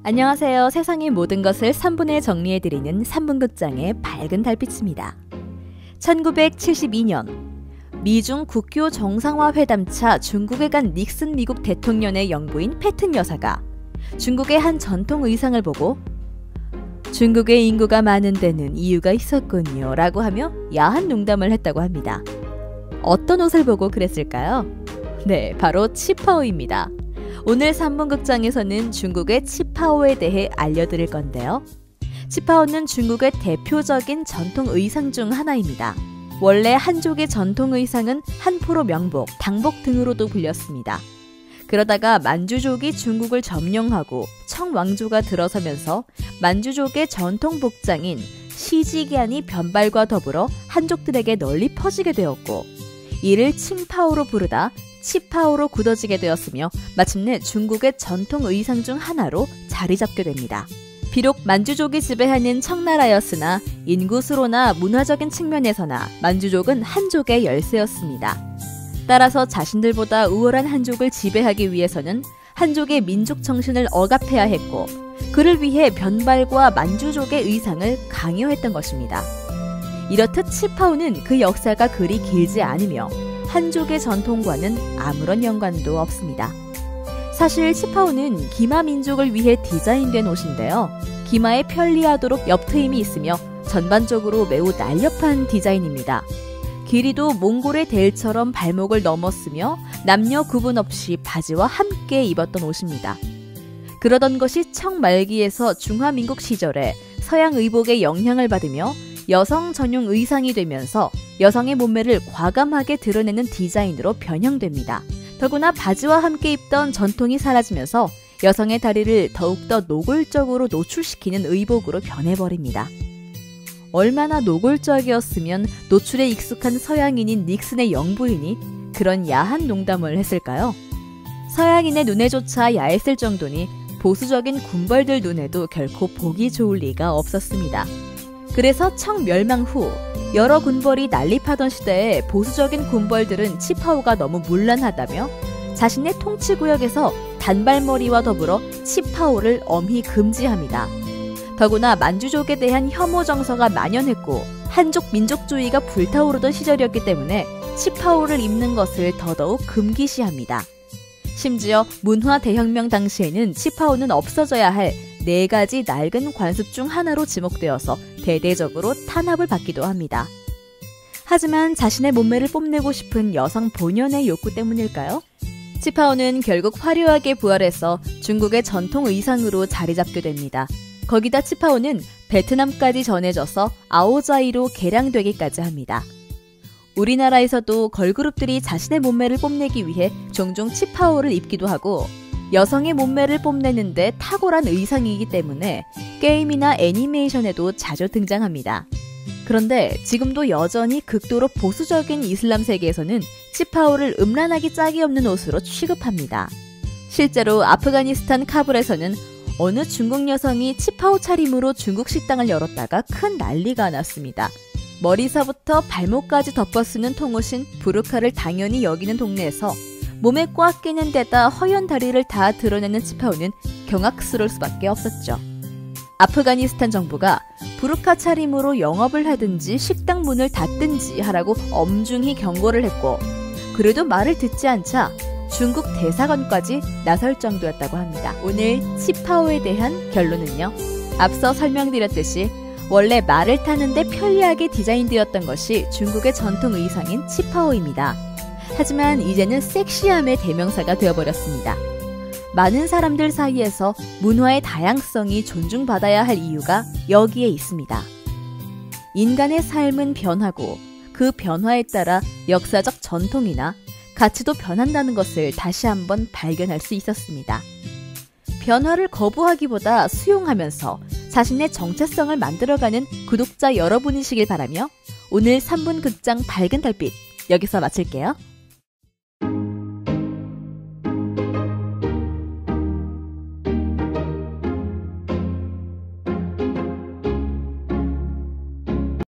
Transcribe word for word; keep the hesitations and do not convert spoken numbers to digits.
안녕하세요. 세상의 모든 것을 삼 분에 정리해드리는 삼 분 극장의 밝은 달빛입니다. 천구백칠십이 년 미중 국교 정상화 회담차 중국에 간 닉슨 미국 대통령의 영부인 패튼 여사가 중국의 한 전통 의상을 보고 중국의 인구가 많은 데는 이유가 있었군요 라고 하며 야한 농담을 했다고 합니다. 어떤 옷을 보고 그랬을까요? 네, 바로 치파오입니다. 오늘 삼 분 극장에서는 중국의 치파오에 대해 알려드릴 건데요. 치파오는 중국의 대표적인 전통 의상 중 하나입니다. 원래 한족의 전통 의상은 한포로 명복, 당복 등으로도 불렸습니다. 그러다가 만주족이 중국을 점령하고 청왕조가 들어서면서 만주족의 전통 복장인 시지기안이 변발과 더불어 한족들에게 널리 퍼지게 되었고, 이를 칭파오로 부르다 치파오로 굳어지게 되었으며 마침내 중국의 전통 의상 중 하나로 자리 잡게 됩니다. 비록 만주족이 지배하는 청나라였으나 인구수로나 문화적인 측면에서나 만주족은 한족의 열세였습니다. 따라서 자신들보다 우월한 한족을 지배하기 위해서는 한족의 민족 정신을 억압해야 했고, 그를 위해 변발과 만주족의 의상을 강요했던 것입니다. 이렇듯 치파오는 그 역사가 그리 길지 않으며 한족의 전통과는 아무런 연관도 없습니다. 사실 치파오는 기마 민족을 위해 디자인된 옷인데요. 기마에 편리하도록 옆트임이 있으며 전반적으로 매우 날렵한 디자인입니다. 길이도 몽골의 델처럼 발목을 넘었으며 남녀 구분 없이 바지와 함께 입었던 옷입니다. 그러던 것이 청말기에서 중화민국 시절에 서양 의복의 영향을 받으며 여성 전용 의상이 되면서 여성의 몸매를 과감하게 드러내는 디자인으로 변형됩니다. 더구나 바지와 함께 입던 전통이 사라지면서 여성의 다리를 더욱더 노골적으로 노출시키는 의복으로 변해버립니다. 얼마나 노골적이었으면 노출에 익숙한 서양인인 닉슨의 영부인이 그런 야한 농담을 했을까요? 서양인의 눈에조차 야했을 정도니 보수적인 군벌들 눈에도 결코 보기 좋을 리가 없었습니다. 그래서 청멸망 후 여러 군벌이 난립하던 시대에 보수적인 군벌들은 치파오가 너무 문란하다며 자신의 통치구역에서 단발머리와 더불어 치파오를 엄히 금지합니다. 더구나 만주족에 대한 혐오 정서가 만연했고 한족 민족주의가 불타오르던 시절이었기 때문에 치파오를 입는 것을 더더욱 금기시합니다. 심지어 문화 대혁명 당시에는 치파오는 없어져야 할 네 가지 낡은 관습 중 하나로 지목되어서 대대적으로 탄압을 받기도 합니다. 하지만 자신의 몸매를 뽐내고 싶은 여성 본연의 욕구 때문일까요? 치파오는 결국 화려하게 부활해서 중국의 전통 의상으로 자리 잡게 됩니다. 거기다 치파오는 베트남까지 전해져서 아오자이로 개량되기까지 합니다. 우리나라에서도 걸그룹들이 자신의 몸매를 뽐내기 위해 종종 치파오를 입기도 하고, 여성의 몸매를 뽐내는데 탁월한 의상이기 때문에 게임이나 애니메이션에도 자주 등장합니다. 그런데 지금도 여전히 극도로 보수적인 이슬람 세계에서는 치파오를 음란하기 짝이 없는 옷으로 취급합니다. 실제로 아프가니스탄 카불에서는 어느 중국 여성이 치파오 차림으로 중국 식당을 열었다가 큰 난리가 났습니다. 머리서부터 발목까지 덮어 쓰는 통옷인 부르카를 당연히 여기는 동네에서 몸에 꽉 끼는 데다 허연 다리를 다 드러내는 치파오는 경악스러울 수밖에 없었죠. 아프가니스탄 정부가 부르카 차림으로 영업을 하든지 식당 문을 닫든지 하라고 엄중히 경고를 했고, 그래도 말을 듣지 않자 중국 대사관까지 나설 정도였다고 합니다. 오늘 치파오에 대한 결론은요, 앞서 설명드렸듯이 원래 말을 타는데 편리하게 디자인되었던 것이 중국의 전통 의상인 치파오입니다. 하지만 이제는 섹시함의 대명사가 되어버렸습니다. 많은 사람들 사이에서 문화의 다양성이 존중받아야 할 이유가 여기에 있습니다. 인간의 삶은 변하고 그 변화에 따라 역사적 전통이나 가치도 변한다는 것을 다시 한번 발견할 수 있었습니다. 변화를 거부하기보다 수용하면서 자신의 정체성을 만들어가는 구독자 여러분이시길 바라며 오늘 삼 분 극장 밝은 달빛 여기서 마칠게요.